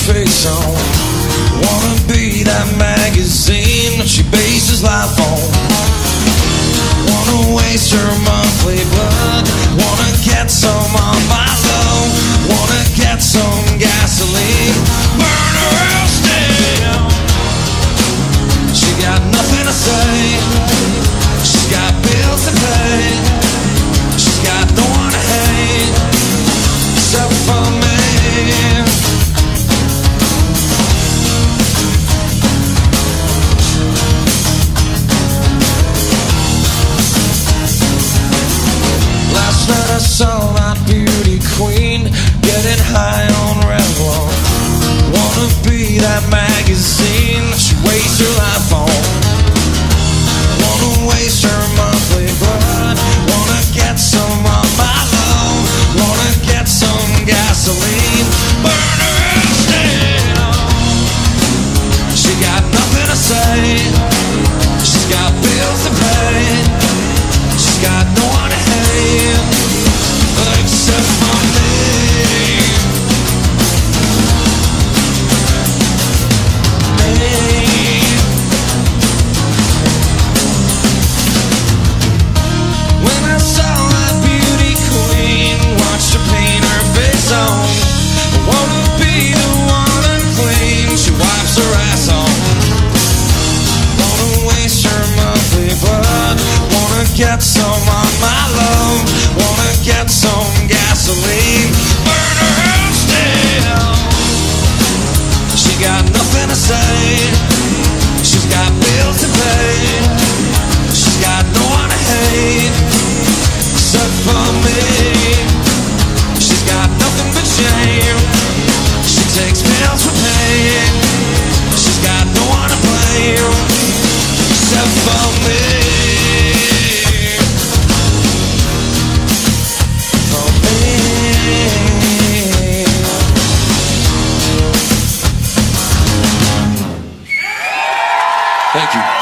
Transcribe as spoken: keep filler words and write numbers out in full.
face on. Wanna be that magazine that she bases life on. Wanna waste her monthly blood. Wanna get some on my love. Wanna get some gasoline. Burn her out still. She got nothing to say. She's got bills to pay. She's got no one to hate except for me. Last night I saw that beauty queen getting high on Red One. Wanna be that magazine that she wastes her life on. Wanna waste her monthly blood. Wanna get some of my love. Wanna get some gasoline. Burn her out still. She got nothing to say. She's got bills to pay. She's got no one to hate except for me. When I saw that beauty queen, watched her paint her face on. I wanna be the one unclean she wipes her ass on. Wanna waste her monthly blood. Wanna get some on my love. Wanna get some gasoline. Burn her out still. She got nothing to say. She's got bills to pay. She's got no one to hate except for me. She's got nothing but shame. She takes pills for pain. She's got no one to blame except for me. For me. Thank you.